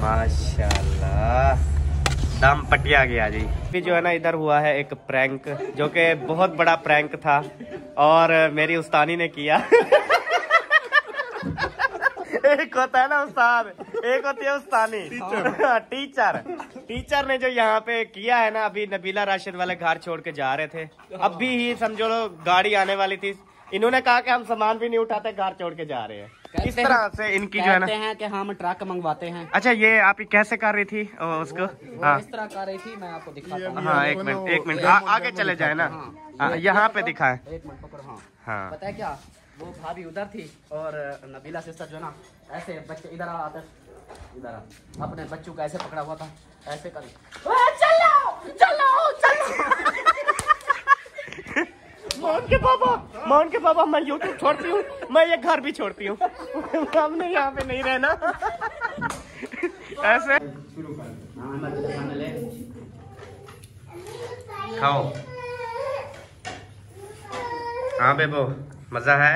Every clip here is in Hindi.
माशाल्लाह दम पटिया गया जी। अभी जो है ना इधर हुआ है एक प्रैंक, जो कि बहुत बड़ा प्रैंक था और मेरी उस्तानी ने किया। एक होता है ना उस्ताद, एक होती है उस्तानी टीचर ने जो यहाँ पे किया है ना। अभी नबीला राशिद वाले घर छोड़ के जा रहे थे, अभी ही समझो लो गाड़ी आने वाली थी, इन्होंने कहा कि हम सामान भी नहीं उठाते, घर छोड़ के जा रहे हैं। इस तरह से इनकी जो है ना कि हम ट्रक मंगवाते हैं। अच्छा, ये आप कैसे कर रही थी उसको? हाँ इस तरह कर रही थी, मैं आपको दिखाता हूँ। हाँ एक मिनट आगे चले जाए ना। यहाँ पे दिखाए। एक मिनट पकड़ो। हाँ हाँ पता है क्या, वो भाभी उधर थी और नबीला सिस्टर जो है ना ऐसे बच्चे इधर आते, इधर अपने बच्चों का ऐसे पकड़ा हुआ था, ऐसे कर चलो चलो चलो। मान के पापा मैं यूट्यूब छोड़ती हूँ, मैं ये घर भी छोड़ती हूँ। हमने यहाँ पे नहीं रहना। ऐसे खाओ। हाँ बेबो मजा है।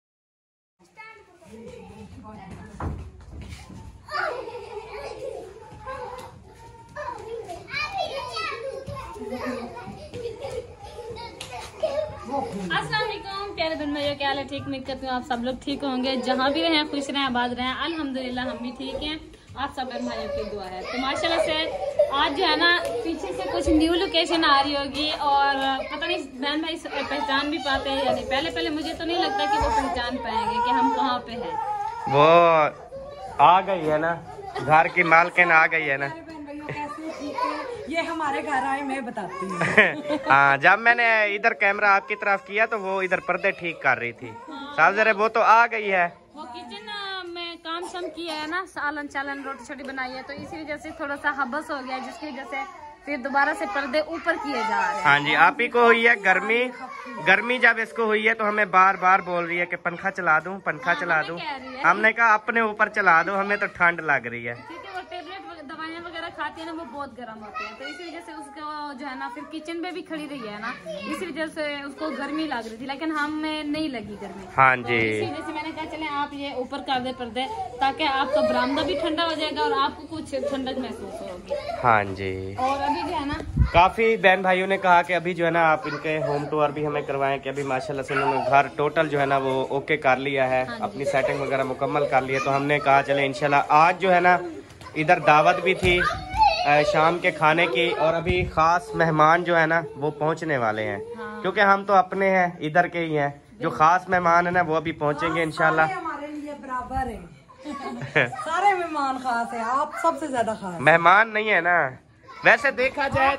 अस्सलाम वालेकुम प्यारे दिन में, क्या हाल है? ठीक उम्मीद करती हूँ आप सब लोग ठीक होंगे, जहाँ भी रहें खुश रहें आबाद रहें। अल्हम्दुलिल्लाह हम भी ठीक हैं, आप सब भाइयों की दुआ है। तो माशाल्लाह से आज जो है ना पीछे से कुछ न्यू लोकेशन आ रही होगी और पता नहीं बहन भाई पहचान भी पाते हैं या नहीं। पहले मुझे तो नहीं लगता कि वो पहचान पाएंगे कि हम कहाँ पे हैं। वो आ गई है ना, घर की मालकिन आ गई है ना। ये हमारे घर आए, मैं बताती हूँ। हाँ जब मैंने इधर कैमरा आपकी तरफ किया तो वो इधर पर्दे ठीक कर रही थी। साहब जरा वो तो आ गई है, वो किचन में काम शाम किया है ना, सालन चालन रोटी छोटी बनाई है, तो इसी वजह से थोड़ा सा हबस हो गया, जिसकी वजह से फिर दोबारा से पर्दे ऊपर किए जा रहे हैं। हाँ जी, आप ही को हुई है गर्मी जब इसको हुई है तो हमें बार बार बोल रही है कि पंखा चला दूं, पंखा चला दूं। हमने कहा अपने ऊपर चला दो, हमें तो ठंड लग रही है। ठीक है, वो टेबलेट दवाइयाँ वगैरह खाती है ना, वो बहुत गर्म होते हैं, तो इसी वजह से उसको जो है ना फिर किचन में भी खड़ी रही है ना, इसी वजह से उसको गर्मी लग रही थी, लेकिन हमें नहीं लगी गर्मी। हाँ जी, तो इसी वजह से मैंने कहा चले आप ये ऊपर कर दे पर्दे, ताकि आपका बरामदा भी ठंडा हो जाएगा और आपको कुछ ठंडक महसूस होगी। हाँ जी। और अभी जो है ना काफी बहन भाइयों ने कहा कि अभी जो है ना आप इनके होम टूर भी हमें करवाएं, कि अभी माशाल्लाह से इन्होंने घर टोटल जो है ना वो ओके कर लिया है, अपनी सेटिंग वगैरह मुकम्मल कर ली है। तो हमने कहा चले इंशाल्लाह आज जो है ना इधर दावत भी थी शाम के खाने की, और अभी खास मेहमान जो है ना वो पहुंचने वाले हैं। क्योंकि हम तो अपने हैं, इधर के ही हैं। जो खास मेहमान है ना वो अभी पहुंचेंगे इंशाल्लाह। हमारे लिए बराबर है। सारे मेहमान खास है, आप सबसे ज्यादा खास। मेहमान नहीं है ना, वैसे देखा जाए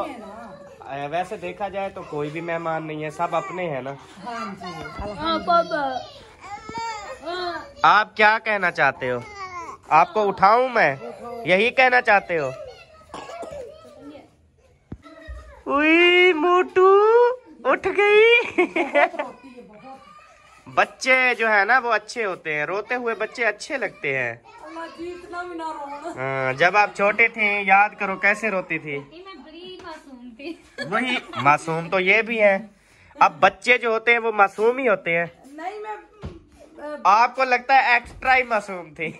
तो कोई भी मेहमान नहीं है, सब अपने हैं ना। आप क्या कहना चाहते हो? आपको उठाऊं मैं, यही कहना चाहते हो? उई मोटू उठ गई। बच्चे जो है ना वो अच्छे होते हैं, रोते हुए बच्चे अच्छे लगते हैं। जब आप छोटे थे याद करो कैसे रोती थी। मैं बड़ी मासूम थी। वही मासूम तो ये भी है। अब बच्चे जो होते हैं वो मासूम ही होते हैं। नहीं मैं आपको लगता है एक्स्ट्रा ही मासूम थी।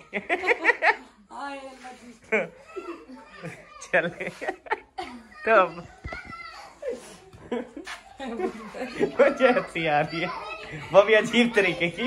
चले तो मुझे हंसी आ रही है, वो भी अजीब तरीके की।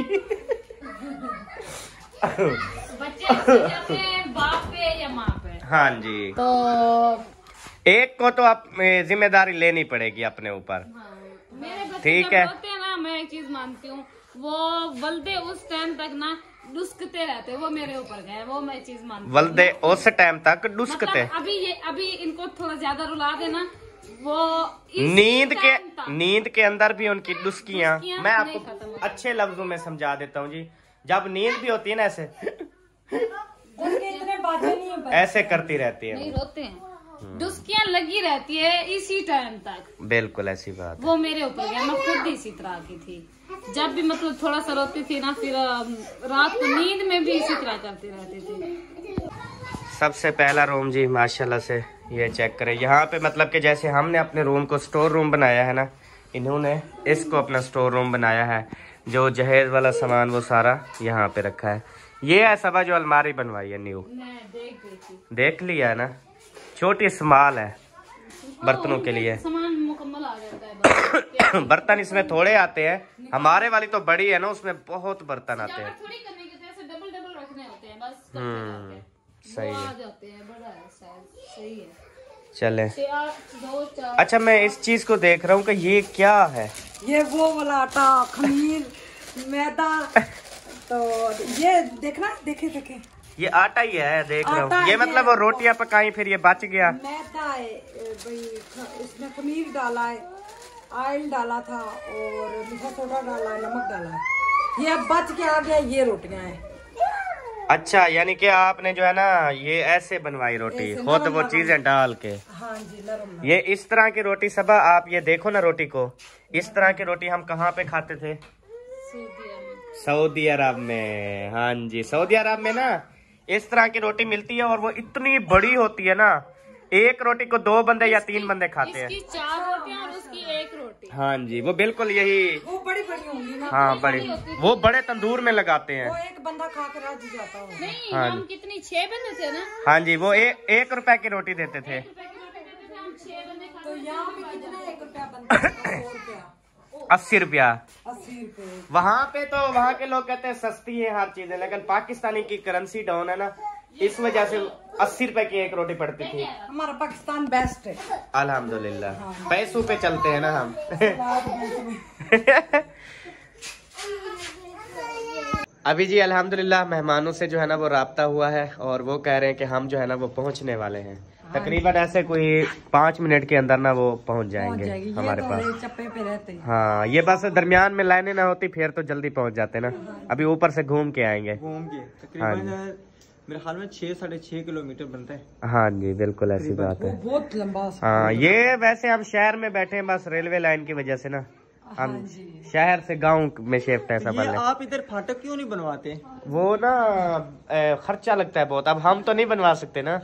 बच्चे जाते हैं बाप पे या माँ पे। हाँ जी, तो एक को तो आप जिम्मेदारी लेनी पड़ेगी अपने ऊपर। मेरे बच्चे ठीक जब है। होते हैं ना, मैं एक चीज मानती हूँ, वो वल्दे उस टाइम तक ना डुस्कते रहते, वो मेरे ऊपर गए, वो मैं चीज मानती हूँ। वल्दे उस टाइम तक डुस्कते। मतलब अभी इनको थोड़ा ज्यादा रुला देना, वो नींद के अंदर भी उनकी डुस्कियाँ मैं नहीं आपको खत्म अच्छे लफ्जों में समझा देता हूँ जी। जब नींद भी होती है ना ऐसे इतने बातें नहीं है, ऐसे करती रहती है, नहीं रोते हैं, डुस्कियाँ लगी रहती है इसी टाइम तक। बिल्कुल ऐसी बात। वो मेरे ऊपर गया, मैं खुद इसी तरह की थी। जब भी मतलब थोड़ा सा रोती थी ना, फिर रात को नींद में भी इसी तरह करती रहती थी। सबसे पहला रूम जी माशाल्लाह से ये चेक करें। यहाँ पे मतलब कि जैसे हमने अपने रूम को स्टोर रूम बनाया है ना, इन्होंने इसको अपना स्टोर रूम बनाया है। जो जहेज वाला सामान वो सारा यहाँ पे रखा है। ये है सबा जो अलमारी बनवाई है न्यू, देख लिया है ना। छोटी स्मॉल है बर्तनों के लिए, सामान मुकम्मल आ जाता है। बर्तन इसमें थोड़े आते हैं, हमारे वाली तो बड़ी है ना, उसमें बहुत बर्तन आते हैं। थोड़ी करने के जैसे डबल रखने होते हैं बस। सही आ है, जाते हैं, बड़ा है साइज, सही है। चले। 2 4 अच्छा मैं इस चीज को देख रहा हूँ कि ये क्या है? ये वो वाला आटा, खमीर, मैदा। तो ये देखना, देखे देखे ये आटा ही है, देख रहा आटा हूँ। ये है, मतलब वो रोटियां पकाई फिर ये बच गया। मैदा है भाई, इसमें खमीर डाला है, ऑयल डाला था और मीठा सोडा डाला है, नमक डाला है। ये अब बच के आ गया, ये रोटियां हैं। अच्छा यानी कि आपने जो है ना ये ऐसे बनवाई रोटी, ऐसे खुद नरम वो नरम। चीजें डाल के। हाँ जी, नरम। ये इस तरह की रोटी सबा, आप ये देखो ना रोटी को, इस तरह की रोटी हम कहाँ पे खाते थे? सऊदी अरब में। हाँ जी, सऊदी अरब में ना इस तरह की रोटी मिलती है और वो इतनी बड़ी होती है ना, एक रोटी को 2 बंदे या 3 बंदे खाते हैं। इसकी 4 रोटियां और उसकी 1 रोटी। हाँ जी, वो बिल्कुल यही। वो बड़ी बड़ी होंगी ना। हाँ बड़ी, वो बड़े तंदूर में लगाते हैं। वो एक बंदा खा कर रज जाता हो। नहीं हाँ हम कितनी 6 बंदे थे ना। हाँ जी, वो 1 रुपए की रोटी देते थे। 1 रुपए की रोटी देते थे, हम 6 बंदे खाते तो थे। यहाँ पे कितना 1 रुपया बनता है? 100 रुपया, 80 रुपया। 80 रुपए। वहाँ पे तो वहाँ के लोग कहते हैं सस्ती है हर चीजें, लेकिन पाकिस्तानी की करेंसी डाउन है ना, इस वजह से 80 रुपए की 1 रोटी पड़ती थी। हमारा पाकिस्तान बेस्ट है। अल्हम्दुलिल्लाह, पैसों पे चलते हैं ना हम। अभी जी अल्हम्दुलिल्लाह मेहमानों से जो है ना वो राब्ता हुआ है और वो कह रहे हैं कि हम जो है ना वो पहुंचने वाले हैं। तकरीबन ऐसे कोई 5 मिनट के अंदर ना वो पहुंच जाएंगे हमारे पास। चप्पे पे रहते हैं। हाँ, ये बस दरमियान में लाइनें ना होती फिर तो जल्दी पहुंच जाते ना। अभी ऊपर से घूम के आएंगे। तकरीबन मेरे ख्याल में 6-6.5 किलोमीटर बनता है। हाँ जी बिल्कुल ऐसी बात है। बहुत लंबा। हाँ, ये वैसे हम शहर में बैठे हैं बस रेलवे लाइन की वजह से ना, हम शहर से गांव में शिफ्ट है सब। आप इधर फाटक क्यों नहीं बनवाते? वो ना खर्चा लगता है बहुत, अब हम तो नहीं बनवा सकते ना।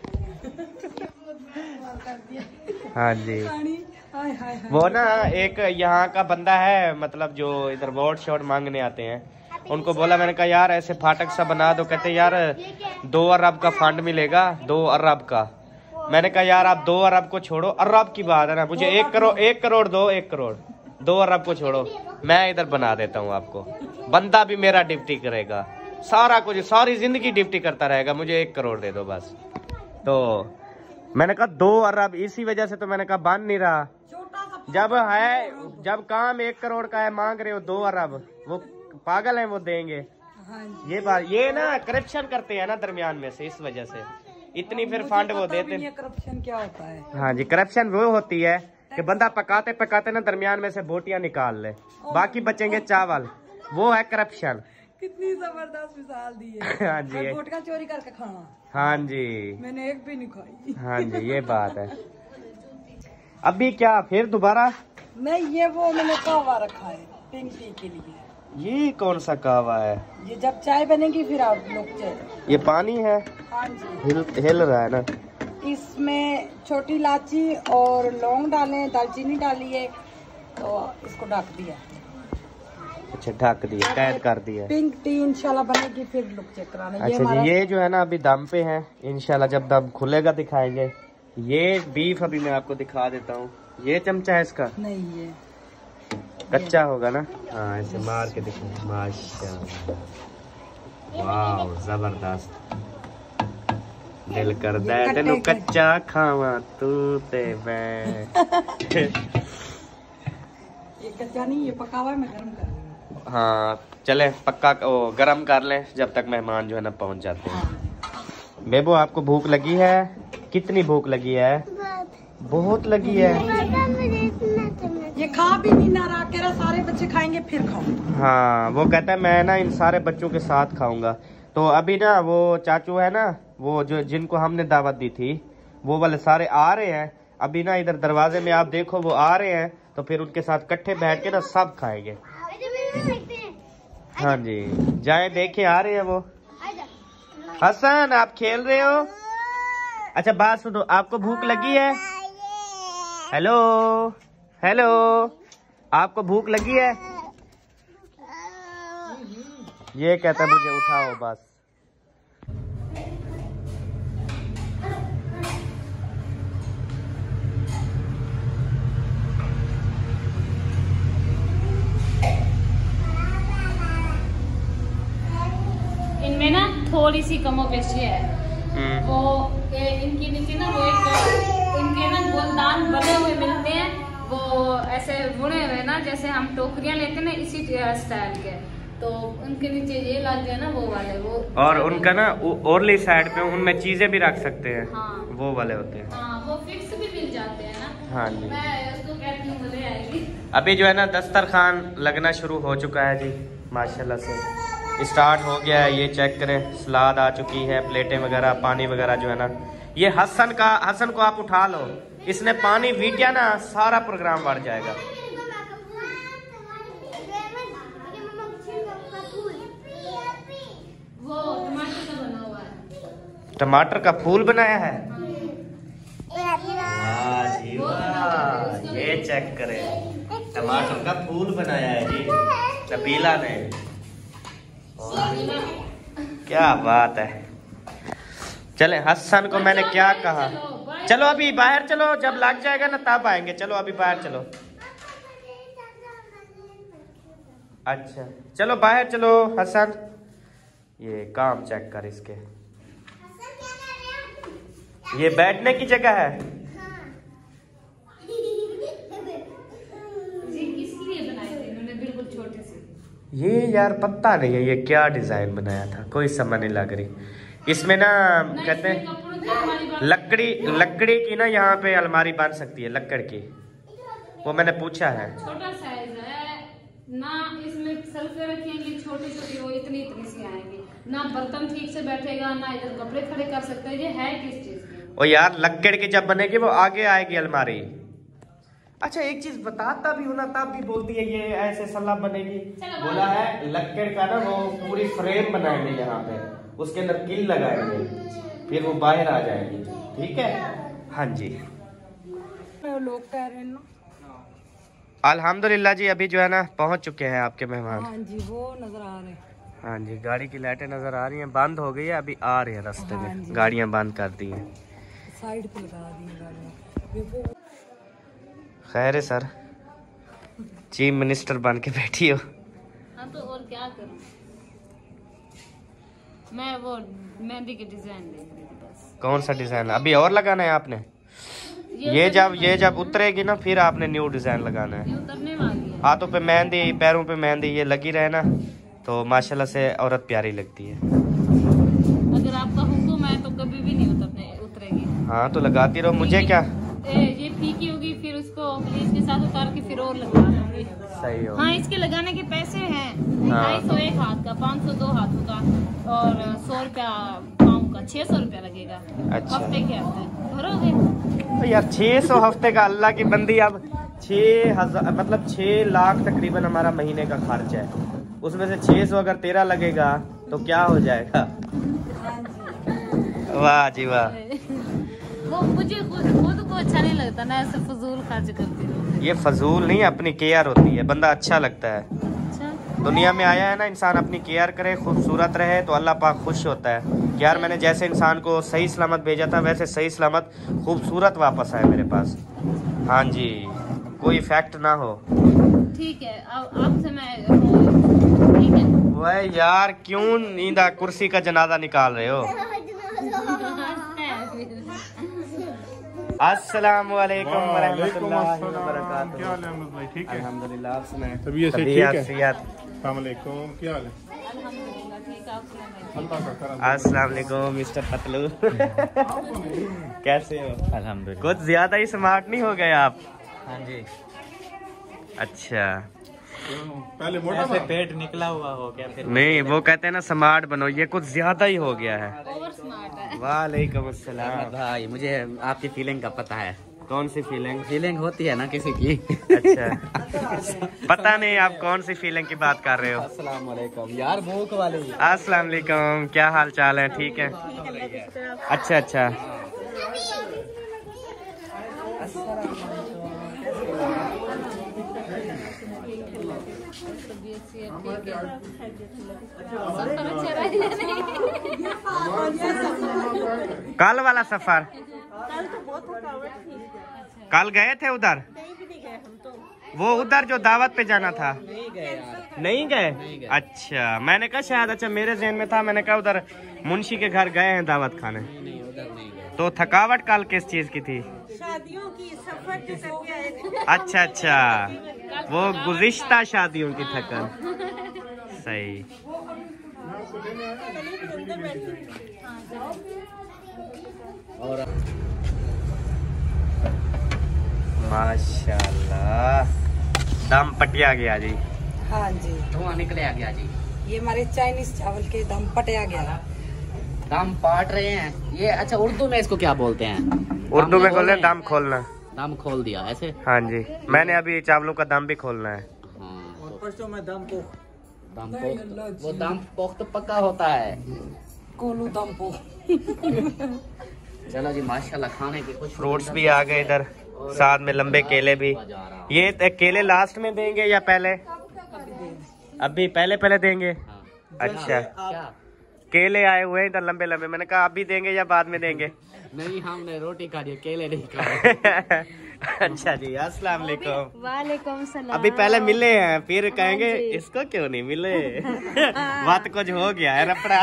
हाँ जी, वो ना एक यहाँ का बंदा है, मतलब जो इधर वोट शोट मांगने आते हैं, उनको बोला, मैंने कहा यार ऐसे फाटक सा बना दो। कहते यार 2 अरब का फंड मिलेगा, 2 अरब का। मैंने कहा यार आप 2 अरब को छोड़ो, अरब की बात है ना, मुझे 1 करोड़ दो, 1 करोड़। 2 अरब को छोड़ो, मैं इधर बना देता हूँ आपको। बंदा भी मेरा ड्यूटी करेगा, सारा कुछ, सारी जिंदगी ड्यूटी करता रहेगा, मुझे 1 करोड़ दे दो बस। तो मैंने कहा 2 अरब, इसी वजह से तो मैंने कहा बन नहीं रहा। जब काम 1 करोड़ का है, मांग रहे हो 2 अरब, वो पागल है, वो देंगे? ये बात, ये ना करप्शन करते हैं ना दरमियान में से, इस वजह से इतनी फिर फंड वो देते हैं। करप्शन क्या होता है? हाँ जी, करप्शन वो होती है कि बंदा पकाते पकाते ना दरमियान में से बोटियां निकाल ले, बाकी बचेंगे चावल, वो है करप्शन। कितनी जबरदस्त मिसाल दी है। हाँ जी, बोटियां चोरी करके खाना। हाँ जी, मैंने एक भी नहीं खाई। हाँ जी, ये बात है। अभी क्या फिर दोबारा? नहीं, ये वो मैंने कहवा रखा है पिंक टी के लिए। ये कौन सा कहवा है? ये जब चाय बनेगी फिर आप लोग चाय। ये पानी है, हाँ जी। हिल रहा है ना। इसमें छोटी इलायची और लौंग डाले, दालचीनी डाली है, तो इसको ढक दिया। अच्छा, ढक दिया, कैद कर दिया। पिंक टी इंशाल्लाह बनेगी, फिर लुक चेक कराना। अच्छा जी, ये जो है ना अभी दम पे है, इंशाल्लाह जब दम खुलेगा दिखाएंगे। ये बीफ अभी मैं आपको दिखा देता हूँ। ये चमचा है इसका? नहीं, ये कच्चा होगा ना। हाँ, ऐसे मार के देखो, माशाल्लाह, वाह जबरदस्त। दिल कर दे तेनू कच्चा खावा तू ते मैं। ये कच्चा नहीं, ये पका हुआ है, मैं गरम कर रही हूँ। हाँ चले, पक्का गरम कर ले जब तक मेहमान जो है ना पहुंच जाते हैं। बेबो आपको भूख लगी है? कितनी भूख लगी है? बहुत लगी है। ये खा भी नहीं ना रहा, कह रहा सारे बच्चे खाएंगे फिर खाओ। हाँ, वो कहता है मैं ना इन सारे बच्चों के साथ खाऊंगा। तो अभी ना वो चाचू है ना, वो जो जिनको हमने दावत दी थी, वो वाले सारे आ रहे हैं अभी ना, इधर दरवाजे में आप देखो वो आ रहे हैं, तो फिर उनके साथ इकट्ठे बैठ के ना सब खाएंगे। हाँ जी, जाए देखे, आ रहे हैं वो। हसन आप खेल रहे हो? अच्छा बात सुनो, आपको भूख लगी है? हेलो हेलो, आपको भूख लगी है? ये कहता है मुझे उठाओ बस। इनमें ना थोड़ी सी कमोबेशी है। वो इनके नीचे ना वो एक इनके ना गोलदान बने हुए मिलते हैं, वो ऐसे बुने हुए ना, जैसे हम टोकरियां लेते हैं ना इसी स्टाइल के, तो उनके नीचे ये लग गए ना वो वाले वो। और उनका ना ओरली साइड पे उनमें चीजें भी रख सकते हैं। हाँ, वो वाले होते हैं। हाँ, वो फिक्स भी मिल जाते हैं ना। हाँ जी। मैं उसको कहती हूँ मजे आएगी। अभी जो है ना दस्तरखान लगना शुरू हो चुका है जी, माशाल्लाह से स्टार्ट हो गया है। ये चेक करें, सलाद आ चुकी है, प्लेटें वगैरह, पानी वगैरह जो है ना। ये हसन को आप उठा लो, इसने पानी वीटिया ना सारा प्रोग्राम बढ़ जाएगा। वो टमाटर का बना हुआ है। टमाटर का फूल बनाया है। वाह जी वाह, ये चेक करें, टमाटर का फूल बनाया है जी नबीला ने। क्या बात है। चले, हसन को मैंने क्या कहा, चलो अभी बाहर चलो, जब लग जाएगा ना तब आएंगे। चलो अभी बाहर चलो। अच्छा चलो बाहर चलो हसन। ये काम चेक कर इसके, ये बैठने की जगह है। ये यार पता नहीं है ये क्या डिजाइन बनाया था, कोई समझ नहीं लग रही। इसमें ना कहते हैं लकड़ी की ना यहाँ पे अलमारी बन सकती है, लकड़ की। वो मैंने पूछा है। छोटा साइज है ना, इसमें सल्फे रखेंगे छोटी छोटी, वो इतनी सी आएंगी ना, बर्तन ठीक से बैठेगा ना, इधर कपड़े खड़े कर सकते हैं। ये है किस चीज की? ओ यार लकड़ की जब बनेगी वो आगे आएगी अलमारी। अच्छा एक चीज बताता भी हूँ ना, तब भी बोलती है ये ऐसे सलाह बनेगी। बोला है लकड़ का ना वो पूरी फ्रेम बनाएंगे यहाँ पे, उसके अंदर किल लगाएंगे, फिर वो बाहर आ जाएगी। ठीक है। हाँ जी, लोग कह रहे हैं ना। अल्हम्दुलिल्लाह जी, अभी जो है ना पहुँच चुके हैं आपके मेहमान। हाँ जी, वो नजर आ रहे हैं। हाँ जी, गाड़ी की लाइटें नजर आ रही हैं, बंद हो गई है, अभी आ रही है रास्ते में। गाड़ियाँ बंद कर दी हैं, साइड पे लगा दी गाड़ियाँ। खैर है सर, चीफ मिनिस्टर बन के बैठी हो। हाँ तो और क्या करूं, मैं वो मेहंदी के डिजाइन देख रही थी बस। कौन सा डिजाइन अभी और लगाना है आपने? ये जब उतरेगी ना फिर आपने न्यू डिजाइन लगाना है। उतरने वाली है। हाथों पे मेहंदी, पैरों पे मेहंदी, ये लगी रहे ना तो माशाल्लाह से औरत प्यारी लगती है। अगर आपका हुक्म है तो कभी भी नहीं उतरेगी। हाँ तो लगाती रहो, मुझे क्या। ये फीकी होगी, फिर उसको ब्लीच के साथ उतार के फिर और लगा लूंगी। सही हो। हाँ, इसके लगाने के पैसे हैं। हाँ। 250 एक हाथ का, 500 दो हाथों का, और 100 रुपया पाँव का, 600 रुपया लगेगा। अच्छा। हफ्ते के हफ्ते भरोगे? तो यार 600 हफ्ते का, अल्लाह की बंदी, अब 6000 मतलब 6 लाख तकरीबन हमारा महीने का खर्च है। उसमें से 600 अगर तेरा लगेगा तो क्या हो जाएगा। वाह जी वाह। वो मुझे खुद को अच्छा नहीं लगता ना, ऐसे फजूल खर्च करती हूँ। ये फजूल नहीं, अपनी केयर होती है, बंदा अच्छा लगता है। अच्छा। दुनिया में आया है ना इंसान अपनी केयर करे, खूबसूरत रहे तो अल्लाह पाक खुश होता है। यार मैंने जैसे इंसान को सही सलामत भेजा था वैसे सही सलामत खूबसूरत वापस आए मेरे पास। हाँ जी, कोई इफेक्ट ना हो। ठीक है, अब आपसे मैं ठीक है। वह यार क्यों नींदा कुर्सी का जनाजा निकाल रहे हो। अस्सलाम वालेकुम वरहमतुल्लाहि वबरकातुहू। क्या हाल है अहमद भाई, ठीक है? अल्हम्दुलिल्लाह, आप सुनाएं। तबीयत से ठीक है? सेहत। अस्सलाम वालेकुम, क्या हाल है? अल्हम्दुलिल्लाह ठीक है, आप सुनाइए। अल्लाह का करम। अस्सलाम वालेकुम मिस्टर पतलू। कैसे हो? अल्हम्दुलिल्लाह। कुछ ज्यादा ही स्मार्ट नहीं हो गए आप? हाँ जी, अच्छा, पहले मोटा ऐसे था। पेट निकला हुआ हो क्या फिर? नहीं वो कहते हैं ना स्मार्ट बनो, ये कुछ ज्यादा ही हो गया है। ओवर स्मार्ट है। वालेकुम अस्सलाम। अहमद भाई, मुझे आपकी फीलिंग का पता है। कौन सी फीलिंग? फीलिंग होती है ना किसी की। अच्छा, पता नहीं आप कौन सी फीलिंग की बात कर रहे हो। अस्सलाम वालेकुम यार, भूख वाली। अस्सलाम वालेकुम, क्या हाल चाल है? ठीक है। अच्छा अच्छा, कल वाला सफर कल गए थे उधर, वो उधर जो दावत पे जाना था नहीं गए। अच्छा मैंने कहा शायद, अच्छा मेरे ज़हन में था, मैंने कहा उधर मुंशी के घर गए हैं दावत खाने। तो थकावट कल किस चीज की थी? शादियों की सफर जो करके आए थे। अच्छा अच्छा, वो गुज़िश्ता शादियों की थकन। सही। और माशाल्लाह दम पटिया गया जी। हाँ जी, धुआं निकले आ गया जी। ये हमारे चाइनीज चावल के दम पटिया गया। दम पाट रहे हैं ये। अच्छा उर्दू में इसको क्या बोलते हैं? उर्दू में बोलते हैं दम खोलना। दम खोल दिया ऐसे। हाँ जी, मैंने अभी चावलों का दम भी खोलना है। हाँ, और परसों में दम पोख। दम पोख, वो दम पोख तो पक्का होता है। कोलू दम पोख। चलो जी माशाल्लाह, खाने की कुछ फ्रूट्स भी आ गए इधर, साथ में लंबे केले भी। ये केले लास्ट में देंगे या पहले? अभी पहले देंगे। अच्छा, क्या केले आए हुए हैं इधर लंबे लंबे, मैंने कहा अभी देंगे या बाद में देंगे? नहीं, हमने रोटी खा ली, केले नहीं खाए। अच्छा जी, अस्सलाम वालेकुम। वालेकुम सलाम। अभी पहले मिले हैं, फिर कहेंगे इसको क्यों नहीं मिले। बात कुछ हो गया है रपड़ा।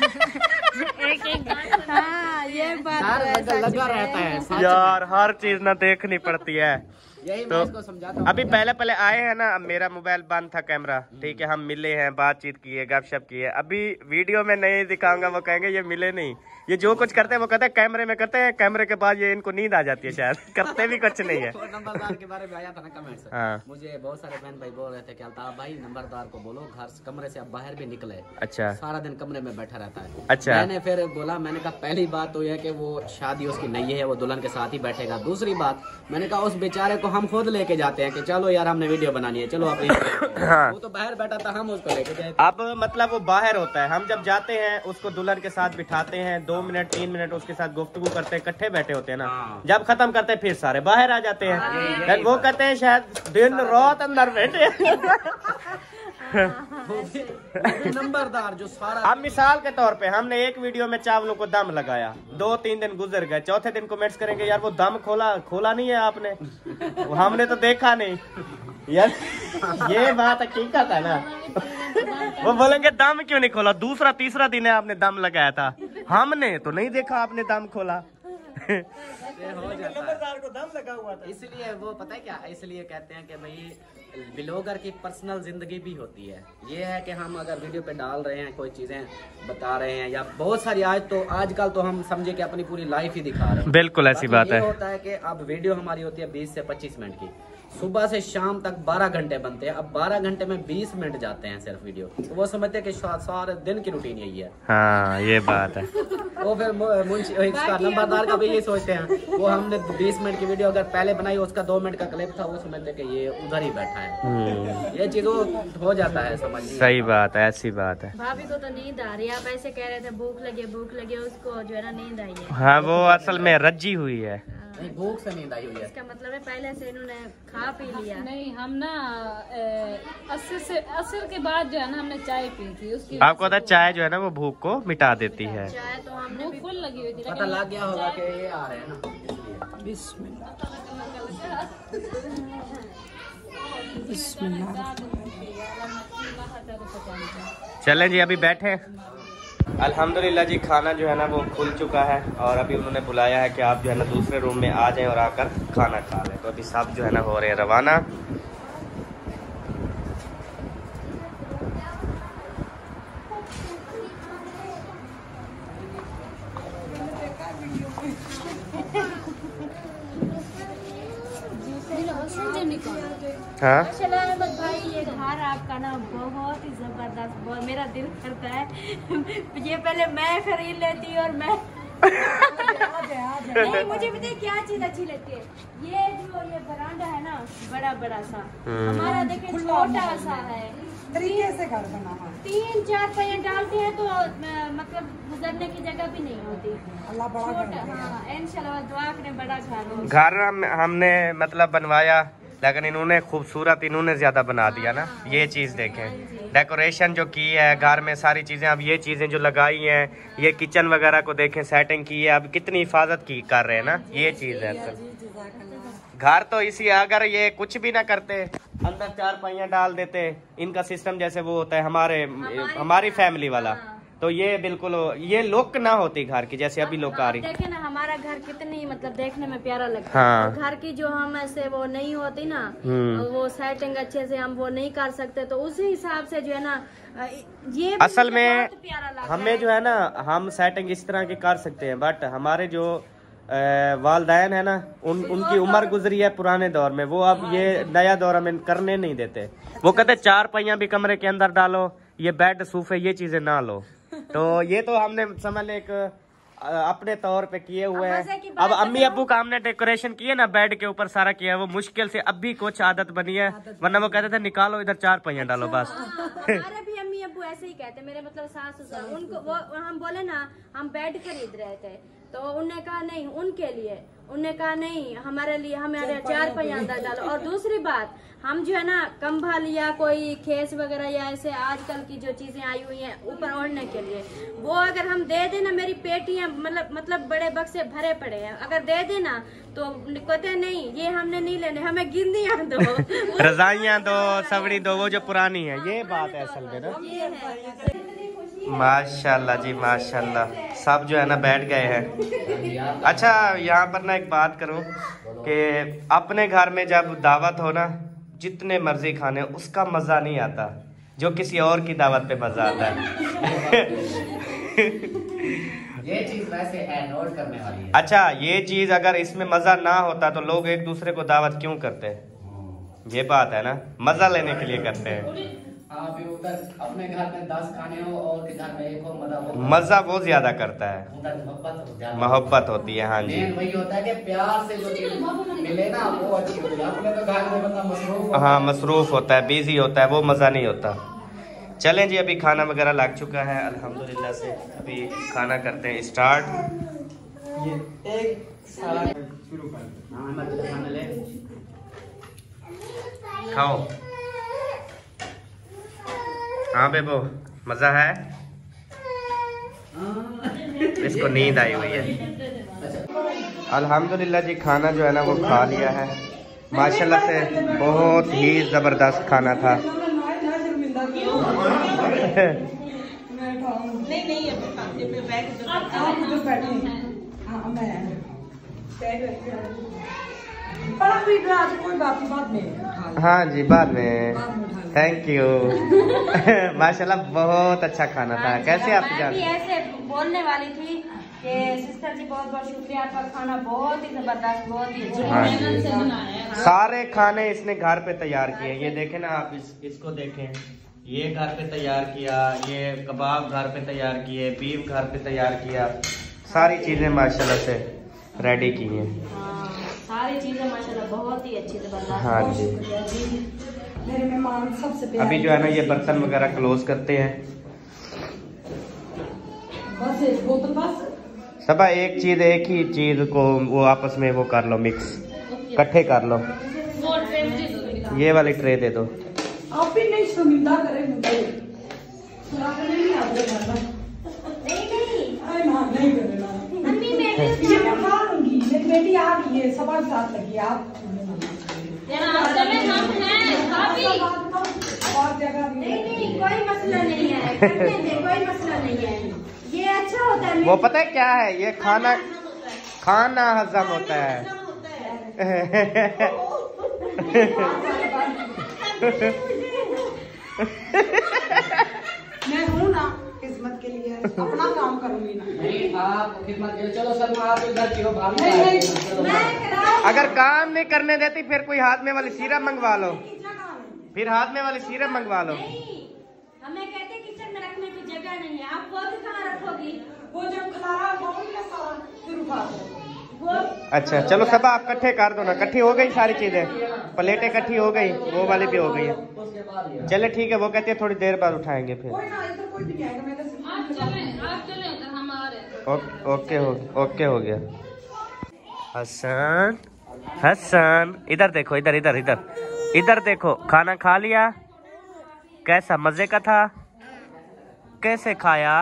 हाँ ये बात लगा रहता है यार, हर चीज ना देखनी पड़ती है। यही तो मैं इसको समझाता हूँ। अभी पहले आए हैं ना, अब मेरा मोबाइल बंद था कैमरा, ठीक है, हम मिले हैं, बातचीत की है, गपशप की है। अभी वीडियो में नहीं दिखाऊंगा, वो कहेंगे ये मिले नहीं। ये जो कुछ करते हैं वो कहते हैं कैमरे में करते हैं, कैमरे के बाद ये इनको नींद आ जाती है शायद। करते भी कुछ नहीं है। नंबरदार के बारे में आया था ना कमेंट से। हाँ। मुझे बहुत सारे बहन भाई बोल रहे थे कि अल्ताफ भाई नंबरदार को बोलो घर से, कमरे से अब बाहर भी निकले। अच्छा। सारा दिन कमरे में बैठा रहता है। अच्छा। मैंने फिर बोला, मैंने कहा पहली बात तो यह कि वो शादी उसकी नहीं है, वो दुल्हन के साथ ही बैठेगा। दूसरी बात मैंने कहा उस बेचारे को हम खुद लेके जाते हैं कि चलो यार हमने वीडियो बनानी है, चलो अपनी। हाँ। वो तो बाहर बैठा था, हम उसको लेके जाए। अब मतलब वो बाहर होता है, हम जब जाते हैं उसको दुल्हन के साथ बिठाते हैं, 2 मिनट 3 मिनट उसके साथ गुफ्तगू करते हैं, इकट्ठे बैठे होते हैं ना। हाँ। जब खत्म करते हैं फिर सारे बाहर आ जाते हैं। फिर वो कहते हैं शायद दिन रात अंदर बैठे। नंबरदार जो सारा। अब मिसाल के तौर पे हमने एक वीडियो में चावलों को दम लगाया, 2-3 दिन गुजर गए, चौथे दिन कमेंट्स करेंगे यार वो दम खोला नहीं है आपने, वो हमने तो देखा नहीं। यार ये बात हकीकत है ना। वो बोलेंगे दम क्यों नहीं खोला, दूसरा तीसरा दिन है आपने दम लगाया था, हमने तो नहीं देखा आपने दम खोला। नंबरदार को दम लगा हुआ था। इसलिए वो पता है क्या, इसलिए कहते हैं कि भाई ब्लॉगर की पर्सनल जिंदगी भी होती है। ये है कि हम अगर वीडियो पे डाल रहे हैं, कोई चीजें बता रहे हैं, या बहुत सारी आजकल तो हम समझे कि अपनी पूरी लाइफ ही दिखा रहे हैं। बिल्कुल ऐसी बात है। ये होता है कि अब वीडियो हमारी होती है 20 से 25 मिनट की, सुबह से शाम तक 12 घंटे बनते हैं। अब 12 घंटे में 20 मिनट जाते हैं सिर्फ वीडियो, तो वो समझते हैं कि सारे दिन की रूटीन यही है। हाँ ये बात है। वो फिर मुंशी इसका नंबरदार का भी ये सोचते हैं, वो हमने 20 मिनट की वीडियो अगर पहले बनाई, उसका 2 मिनट का क्लिप था, वो समझते कि ये उधर ही बैठा है। ये चीज हो जाता है, समझ। सही बात है, ऐसी बात है। भाभी को तो नींद आ रही है, आप ऐसे कह रहे थे भूख लगे, उसको जो है ना नींद आई है। हाँ वो असल में रज्जी हुई है। नहीं, भूख से नींद आई हुई है। इसका मतलब है पहले से इन्होंने खा पी लिया। नहीं, हम ना असर के बाद जो है ना हमने चाय पी थी, उसकी आपको पता है चाय जो है ना वो भूख को मिटा देती है। चाय तो हमने भूख फुल लगी हुई थी, पता लग गया होगा कि ये आ रहे हैं ना, चलें जी, अभी बैठे। अल्हम्दुलिल्लाह जी, खाना जो है ना वो खुल चुका है, और अभी उन्होंने बुलाया है कि आप जो है ना दूसरे रूम में आ जाएं और आकर खाना खा लें। तो अभी सब जो है ना हो रहे हैं रवाना। हाँ अहमद भाई, ये घर आपका ना बहुत ही जबरदस्त, बहुत मेरा दिल करता है ये पहले मैं खरीद लेती और मैं नहीं, मुझे पता है क्या चीज अच्छी लगती है, ये जो ये बरामदा है ना, बड़ा सा, हमारा देखिए छोटा सा है, तरीके से घर बना है। 3-4 पहिए डालते हैं तो मतलब गुजरने की जगह भी नहीं होती। अल्लाह बड़ा छोटा, हाँ इंशाल्लाह दुआ करें बड़ा घर। घर हमने मतलब बनवाया, लेकिन इन्होंने खूबसूरत इन्होंने ज्यादा बना दिया ना। ये चीज देखें, डेकोरेशन जो की है घर में सारी चीज़ें, अब ये चीज़ें जो लगाई हैं, ये किचन वगैरह को देखें, सेटिंग की है, अब कितनी हिफाजत की कर रहे हैं ना, ये चीज़ है असल। घर तो इसी, अगर ये कुछ भी ना करते, अंदर 4 पहिया डाल देते, इनका सिस्टम जैसे वो होता है हमारी फैमिली वाला, तो ये बिल्कुल ये लुक ना होती घर की जैसे अभी लोग आ रही। देखे ना हमारा घर कितनी मतलब देखने में प्यारा लगता हाँ। है, घर की जो हम ऐसे वो नहीं होती ना, वो सेटिंग अच्छे से हम वो नहीं कर सकते, तो उसी हिसाब से जो है ना ये असल में प्यारा लगता हमें जो है ना, हम सेटिंग इस तरह की कर सकते हैं, बट हमारे जो वालदैन है ना, उनकी उम्र गुजरी है पुराने दौर में, वो अब ये नया दौर हमें करने नहीं देते। वो कहते 4 पहिया भी कमरे के अंदर डालो, ये बेड सोफे ये चीजें ना लो। तो ये तो हमने समझ ले एक अपने तौर पे किए हुए हैं। अब अम्मी अब्बू का हमने डेकोरेशन किए ना, बेड के ऊपर सारा किया, वो मुश्किल से अब भी कुछ आदत बनी है, वरना वो कहते थे निकालो इधर 4 पहिया डालो बस। हमारे भी अम्मी अब्बू ऐसे ही कहते, मेरे मतलब सास ससुर, उनको वो हम बोले ना हम बेड खरीद रहे थे, तो उन्होंने कहा नहीं उनके लिए, उन्होंने कहा नहीं हमारे लिए, हमारे 4 पहिया अंदर डालो। और दूसरी बात, हम जो है ना कंबल या कोई खेस वगैरह या ऐसे आजकल की जो चीजें आई हुई हैं ऊपर ओढ़ने के लिए, वो अगर हम दे देना, मेरी पेटियां मतलब बड़े बक्से भरे पड़े हैं, अगर दे देना तो कहते नहीं ये हमने नहीं लेने, हमें गिंदियां दो, रजाइयां दो, सवड़ी दो, वो जो पुरानी है, ये बात है असल में ना। ये है। माशाल्लाह जी माशाल्लाह, सब जो है ना बैठ गए हैं। अच्छा यहाँ पर ना एक बात करूँ कि अपने घर में जब दावत हो ना, जितने मर्जी खाने, उसका मजा नहीं आता जो किसी और की दावत पे मजा आता है। ये चीज वैसे है नोट करने वाली है। अच्छा ये चीज अगर इसमें मजा ना होता तो लोग एक दूसरे को दावत क्यों करते हैं? ये बात है ना, मजा लेने के लिए करते हैं। आप उधर अपने घर में 10 खाने हो और के घर में एक हो, मजा वो ज्यादा करता है, उधर मोहब्बत होती है। हाँ जी, मेन वही होता है कि प्यार से जो चीज मिले ना वो अच्छी होती है। अपने तो घर में मतलब मसरूफ, हाँ मसरूफ होता है, बिजी होता है, वो मजा नहीं होता। चलें जी, अभी खाना वगैरह लग चुका है अल्हम्दुलिल्लाह से, अभी खाना करते हैं स्टार्ट। ये एक सारा शुरू कर खाओ। हाँ बेबो, मजा है? इसको नींद आई हुई है। अल्हम्दुलिल्लाह जी, खाना जो है ना वो खा लिया है माशाल्लाह से, बहुत ही जबरदस्त खाना था। हाँ जी, बाद में थैंक यू। माशाल्लाह बहुत अच्छा खाना था। कैसे आप मैं भी ऐसे बोलने वाली थी कि सिस्टर जी बहुत बहुत शुक्रिया, आपका खाना बहुत ही जबरदस्त, बहुत ही अच्छा। हाँ जी, सारे खाने इसने घर पे तैयार किए। ये देखें ना आप, इसको देखें, ये घर पे तैयार किया, ये कबाब घर पे तैयार किए, बीफ घर पे तैयार किया, सारी चीजें माशाल्लाह से रेडी की हैं। सारी चीजें माशाल्लाह बहुत ही अच्छी जबरदस्त। हाँ जी, मेरे मेहमान सबसे अभी जो है ना ये बर्तन वगैरह क्लोज करते हैं। बस एक बोतल, बस सबा एक ही चीज को वो आपस में वो कर लो, मिक्स इकट्ठे कर लो। ये वाली ट्रे दे दो। आप भी नहीं शर्मिंदा करें मुझे, नहीं करेगा। ये मैं खा लूंगी, मेरी बेटी आ गई है, सबा के साथ लगी आप और जगह नहीं कोई मसला नहीं है, कोई मसला नहीं है, ये अच्छा होता है। वो पता है क्या है, ये खाना हजम होता है। मैं हूँ ना किस्मत के लिए, अपना काम करूंगी ना। नहीं आप खिदमत के लिए चलो सर, आप इधर की हो, भाभी अगर काम नहीं करने देती फिर कोई हाथ में वाली सीरप मंगवा लो, फिर हाथ में वाली सीरप मंगवा लो। हमें कहते किचन में रखने की जगह नहीं है, आप वो कहाँ रखोगी? वो जब खलारा होगा सारा फिर उठा दो। अच्छा चलो सब आप इकट्ठे कर दो ना, इकट्ठी हो गई सारी चीजें, प्लेटें इकट्ठी हो गई, वो वाली भी हो गई है। चले ठीक है, वो कहते हैं थोड़ी देर बाद उठाएंगे फिर। ओके हो गया। हसन इधर देखो, इधर देखो, खाना खा लिया? कैसा मजे का था? कैसे खाया?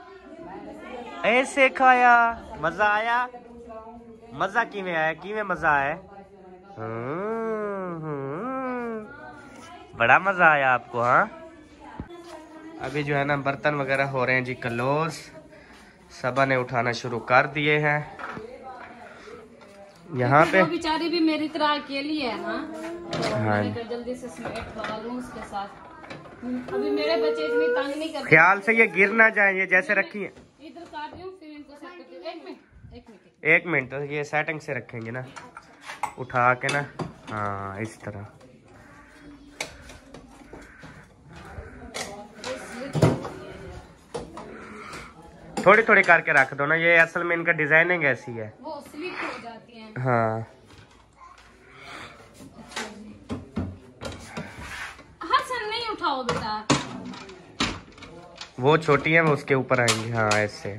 ऐसे खाया? मजा आया? मजा किमें आया? किमें मजा आया? बड़ा मजा आया आपको? हाँ, अभी जो है ना बर्तन वगैरह हो रहे हैं जी क्लोज। सबा ने उठाना शुरू कर दिए हैं। यहाँ पे बेचारी भी मेरी तरह अकेली है ना। हाँ, तो जल्दी से स्नैक खा लूं उसके साथ। अभी मेरे बच्चे इतनी तंग नहीं करते। ख्याल से ये गिर ना जाए, ये जैसे रखी है। इधर काट दूं फिर इनको सेट करती हूं। एक मिनट तो ये सेटिंग से रखेंगे ना, उठा के ना। हाँ, इस तरह। थोड़ी थोड़ी करके रख दो ना, ये असल में इनका डिजाइनिंग ऐसी है, वो स्लिप हो जाती है। हाँ। हसन नहीं उठाओ बेटा। वो छोटी है, वो उसके ऊपर आएंगी। हाँ, ऐसे।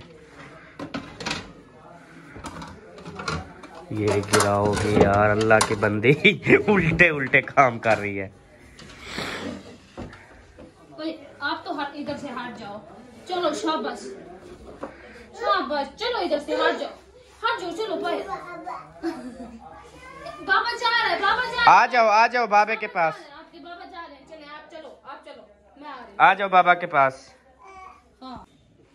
ये गिराओगे यार, अल्लाह की बंदी उल्टे उल्टे काम कर रही है। आप तो इधर से हट जाओ। चलो शाबाश शाबाश, चलो इधर से हट जाओ चलो भाई। बाबा जा रहा है, बाबा जा रहा है। आ जाओ बाबे के पास। आपके बाबा जा रहे हैं, चले आप चलो मैं आ रही हूँ। आ जाओ बाबा के पास। हाँ।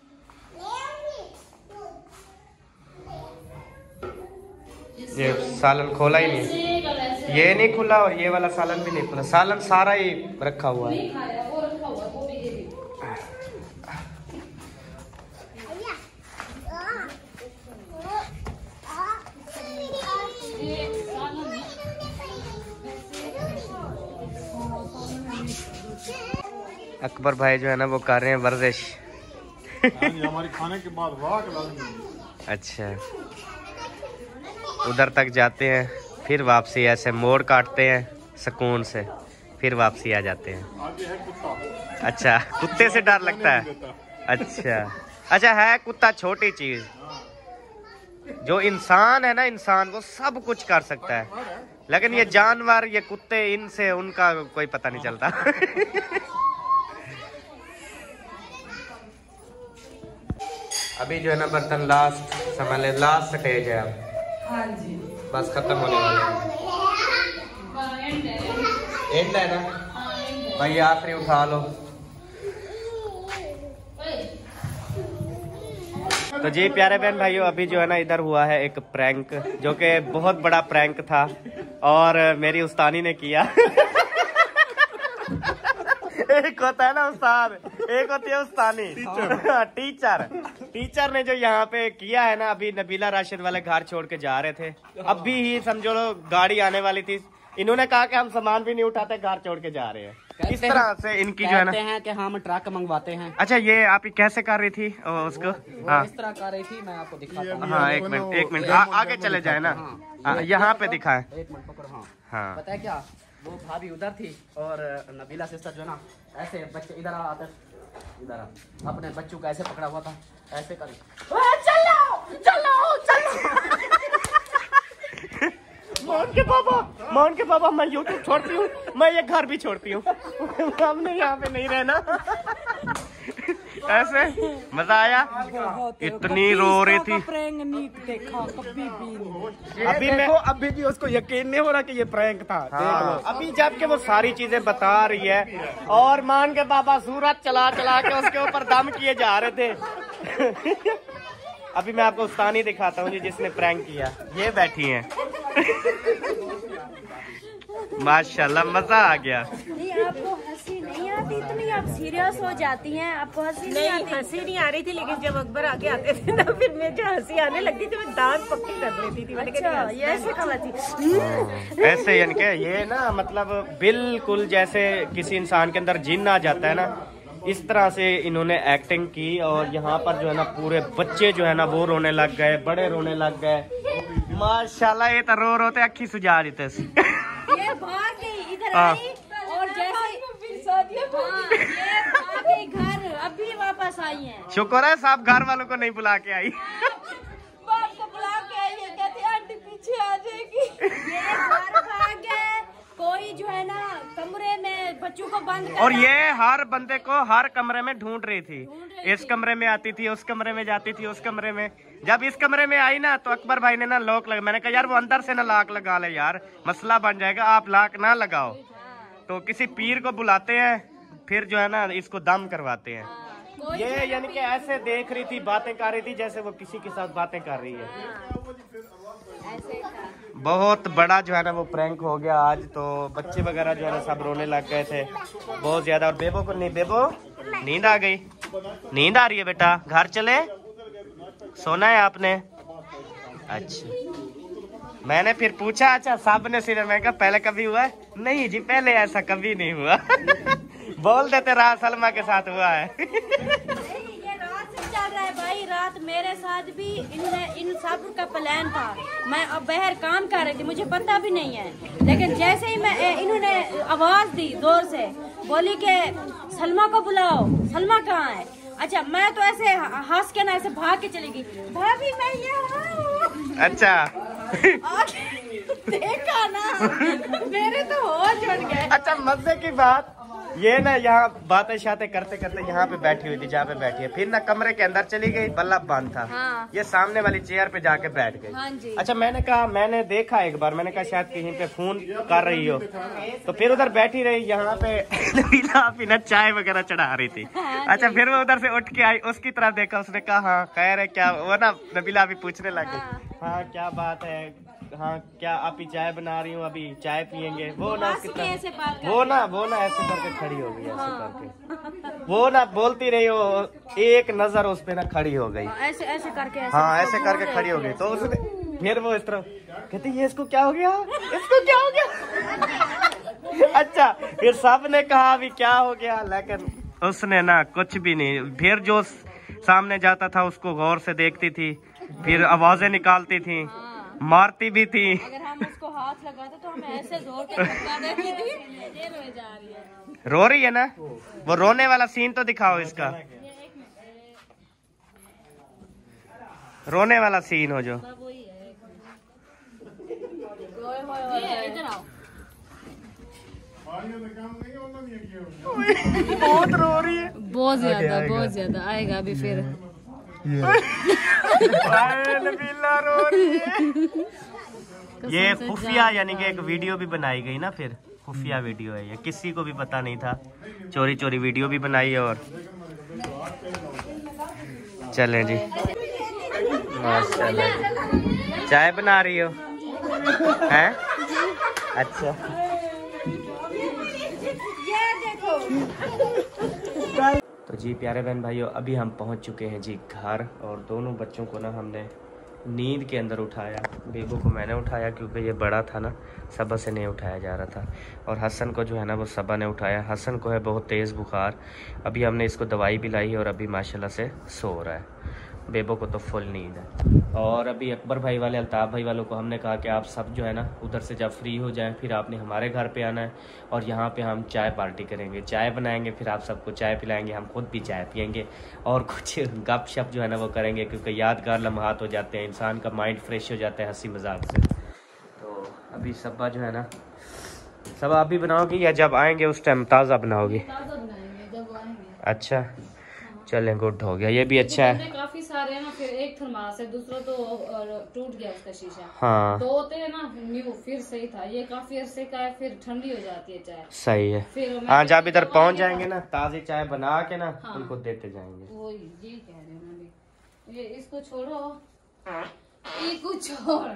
ये सालन खोला ही नहीं, ये नहीं खुला और ये वाला सालन भी नहीं खुला। सालन सारा ही रखा हुआ है। अकबर भाई जो है ना वो कर रहे हैं वर्जिश। हमारे खाने के बाद वाक लाजमी। अच्छा, उधर तक जाते हैं, फिर वापसी ऐसे मोड़ काटते हैं सुकून से, फिर वापसी आ जाते हैं। आगे है कुत्ता। अच्छा, कुत्ते से डर लगता है? अच्छा है कुत्ता छोटी चीज। जो इंसान है ना, इंसान वो सब कुछ कर सकता है, लेकिन ये जानवर, ये कुत्ते, इनसे उनका कोई पता नहीं चलता। अभी जो है ना बर्तन लास्ट समझ ले, लास्ट स्टेज है अब। हाँ जी, बस खत्म होने वाला है। एंड है ना भाई, आखिरी उठा लो। तो जी प्यारे बहन भाइयों, अभी जो है ना इधर हुआ है एक प्रैंक, जो कि बहुत बड़ा प्रैंक था और मेरी उस्तानी ने किया। एक होता है ना उस्ताद, एक होती है उस्तानी, टीचर ने जो यहाँ पे किया है ना। अभी नबीला राशिद वाले घर छोड़ के जा रहे थे, अभी ही समझो लो गाड़ी आने वाली थी, इन्होंने कहा कि हम सामान भी नहीं उठाते, घर छोड़ के जा रहे हैं। इस तरह से इनकी जो है ना, कहते हैं कि हम ट्रक मंगवाते हैं। अच्छा, ये आप ही कैसे कर रही थी उसको? हाँ, इस तरह कर रही थी, मैं आपको दिखाता हूँ। हाँ, एक मिनट आगे चले जाए ना। यहाँ पे दिखाए। एक मिनट पकड़ो। हाँ, हाँ, पता है क्या, वो भाभी उधर थी और नबीला सिस्टर जो ना ऐसे बच्चे इधर आते, इधर अपने बच्चों का ऐसे पकड़ा हुआ था, ऐसे कर मान के पापा मैं यूट्यूब छोड़ती हूँ, मैं ये घर भी छोड़ती हूँ। हमने यहाँ पे नहीं रहना। ऐसे मजा आया। इतनी रो रही थी। प्रैंक नहीं देखा कभी भी। अभी भी उसको यकीन नहीं हो रहा कि ये प्रैंक था। हाँ, अभी जबकि वो सारी चीजें बता रही है और मान के बाबा सूरज चला के उसके ऊपर दम किए जा रहे थे। अभी मैं आपको उस्तानी दिखाता हूँ जी, जिसने प्रैंक किया। ये बैठी हैं। माशाल्लाह, मजा आ गया। नहीं, आपको हंसी नहीं आती इतनी, आप सीरियस हो जाती हैं, आपको हंसी नहीं आती? हंसी नहीं आ रही थी, लेकिन जब अकबर आगे आते थे ना, फिर मुझे हंसी आने लगती थी, मैं दांत पक्की कर लेती थी। अच्छा, ये ऐसे कहा थी। ऐसे यानी कि ये ना मतलब बिल्कुल जैसे किसी इंसान के अंदर जिन आ जाता है ना, इस तरह से इन्होंने एक्टिंग की। और यहाँ पर जो है ना पूरे बच्चे जो है ना वो रोने लग गए, बड़े रोने लग गए। माशाल्लाह, ये तो रो रोते अखी सुझा देते। ये भाग गई, इधर आई और जैसे ये भाग गई घर, अभी वापस आई है। शुक्र है साहब घर वालों को नहीं बुला के आई। बाप को बुला के आई है, कहती आंटी पीछे आ जाएगी। ये घर भाग गए कोई जो है ना कमरे में बच्चों को बंद कर और ये हर बंदे को हर कमरे में ढूंढ रही थी। इस कमरे में आती थी, उस कमरे में जाती थी, उस कमरे में। जब इस कमरे में आई ना तो अकबर भाई ने ना लॉक लगा। मैंने कहा यार वो अंदर से ना लॉक लगा ले यार, मसला बन जाएगा, आप लॉक ना लगाओ। तो किसी पीर को बुलाते हैं, फिर जो है ना इसको दम करवाते हैं। ये यानी कि ऐसे देख रही थी, बातें कर रही थी जैसे वो किसी के साथ बातें कर रही है। बहुत बड़ा जो है ना वो प्रैंक हो गया आज। तो बच्चे वगैरह जो है ना सब रोने लग गए थे बहुत ज्यादा। और बेबो को नहीं, बेबो नींद आ गई, नींद आ रही है बेटा, घर चले, सोना है आपने? अच्छा, मैंने फिर पूछा अच्छा साहब ने सिर, मैं कहा पहले कभी हुआ है? नहीं जी पहले ऐसा कभी नहीं हुआ। बोल देते रहा सलमा के साथ हुआ है। भाई रात मेरे साथ भी इन सब का प्लान था। मैं अब बाहर काम कर रही थी, मुझे पता भी नहीं है, लेकिन जैसे ही मैं इन्होंने आवाज दी जोर से, बोली कि सलमा को बुलाओ, सलमा कहाँ है? अच्छा, मैं तो ऐसे हंस के ना ऐसे भाग के चली गई, भाभी मैं ये हूँ। अच्छा देखा ना मेरे तो होश उड़ गए। अच्छा मजे की बात ये ना, यहाँ बातें शातें करते करते यहाँ पे बैठी हुई थी जहाँ पे बैठी है, फिर ना कमरे के अंदर चली गई, बल्ब बंद था। हाँ। ये सामने वाली चेयर पे जाके बैठ गई। हाँ जी। अच्छा मैंने कहा, मैंने देखा एक बार, मैंने कहा शायद कहीं पे फोन कर रही हो, तो फिर उधर बैठी रही। यहाँ पे नबीला चाय वगैरह चढ़ा रही थी। अच्छा फिर वो उधर से उठ के आई, उसकी तरफ देखा, उसने कहा हाँ खैर है क्या? वो ना नबीला अभी पूछने लगी, हाँ क्या बात है, हाँ क्या आप ही चाय बना रही हूँ, अभी चाय पियेंगे? वो ना उसकी तरफ, वो ना ऐसे करके खड़ी हो गई, ऐसे करके वो ना बोलती रही, वो एक नजर उस पे ना खड़ी हो गई, ऐसे ऐसे करके, हाँ ऐसे करके खड़ी हो गई। तो उसने फिर वो इस तरह कहती ये इसको क्या हो गया, इसको क्या हो गया? अच्छा फिर सब ने कहा अभी क्या हो गया, लेकिन उसने ना कुछ भी नहीं। फिर जो सामने जाता था उसको गौर से देखती थी, फिर आवाजें निकालती थी, मारती भी थी। अगर हम उसको हाथ लगाते तो हमें ऐसे जोर के धक्का देती थी। ये रोए जा रही है, रो रही है ना? वो रोने वाला सीन तो दिखाओ इसका, रोने वाला सीन हो जो। इधर आओ। बहुत रो रही है, बहुत ज्यादा आएगा अभी फिर। नबीला रो रही है। ये खुफिया यानी कि एक वीडियो भी बनाई गई ना, फिर खुफिया वीडियो है ये, किसी को भी पता नहीं था, चोरी चोरी वीडियो भी बनाई है। और चलें जी, माशाल्लाह चाय बना रही हो हैं? अच्छा तो जी प्यारे बहन भाइयों, अभी हम पहुंच चुके हैं जी घर, और दोनों बच्चों को ना हमने नींद के अंदर उठाया। बेबो को मैंने उठाया क्योंकि ये बड़ा था ना, सबा से नहीं उठाया जा रहा था, और हसन को जो है ना वो सबा ने उठाया। हसन को है बहुत तेज़ बुखार, अभी हमने इसको दवाई भी लाई और अभी माशाल्लाह से सो रहा है। बेबो को तो फुल नींद है। और अभी अकबर भाई वाले, अल्ताफ़ भाई वालों को हमने कहा कि आप सब जो है ना उधर से जब फ्री हो जाएं फिर आपने हमारे घर पे आना है, और यहाँ पे हम चाय पार्टी करेंगे, चाय बनाएंगे, फिर आप सबको चाय पिलाएंगे, हम खुद भी चाय पियेंगे और कुछ गपशप जो है ना वो करेंगे, क्योंकि यादगार लम्हात हो जाते हैं, इंसान का माइंड फ्रेश हो जाता है हंसी मजाक से। तो अभी सबा जो है ना, सबा आप भी बनाओगी या जब आएंगे उस टाइम ताज़ा बनाओगी? अच्छा चलें, गुड हो गया, ये भी अच्छा है। काफी सारे है ना, फिर एक थर्मास है, दूसरा तो टूट गया उसका शीशा। हाँ दो होते हैं ना न्यू, फिर सही था, ये काफी अरसे का है, फिर ठंडी हो जाती है चाय। सही है। फिर हाँ जब इधर पहुंच जाएंगे ना ताज़ी चाय बना के ना उनको देते जाएंगे। वो ये कह रहे हैं ना, ये इसको छोड़ो, ये कुछ छोड़ो।